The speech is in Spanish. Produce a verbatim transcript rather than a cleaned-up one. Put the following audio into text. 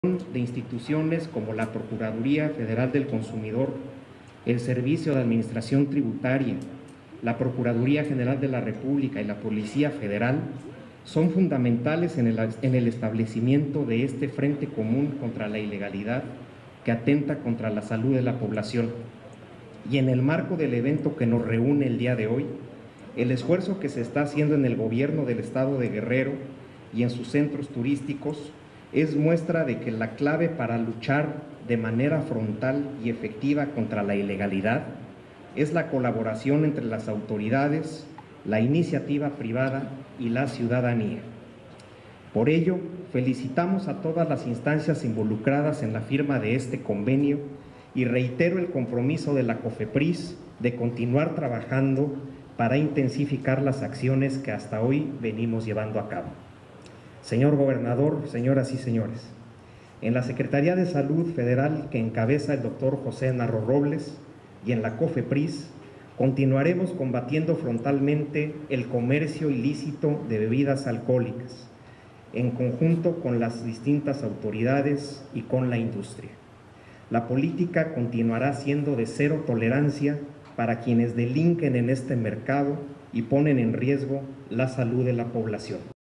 de instituciones como la Procuraduría Federal del Consumidor, el Servicio de Administración Tributaria, la Procuraduría General de la República y la Policía Federal son fundamentales en el, en el establecimiento de este frente común contra la ilegalidad que atenta contra la salud de la población. Y en el marco del evento que nos reúne el día de hoy, el esfuerzo que se está haciendo en el gobierno del estado de Guerrero y en sus centros turísticos es muestra de que la clave para luchar de manera frontal y efectiva contra la ilegalidad es la colaboración entre las autoridades, la iniciativa privada y la ciudadanía. Por ello, felicitamos a todas las instancias involucradas en la firma de este convenio y reitero el compromiso de la COFEPRIS de continuar trabajando para intensificar las acciones que hasta hoy venimos llevando a cabo. Señor Gobernador, señoras y señores, en la Secretaría de Salud Federal que encabeza el doctor José Narro Robles y en la COFEPRIS, continuaremos combatiendo frontalmente el comercio ilícito de bebidas alcohólicas, en conjunto con las distintas autoridades y con la industria. La política continuará siendo de cero tolerancia para quienes delinquen en este mercado y ponen en riesgo la salud de la población.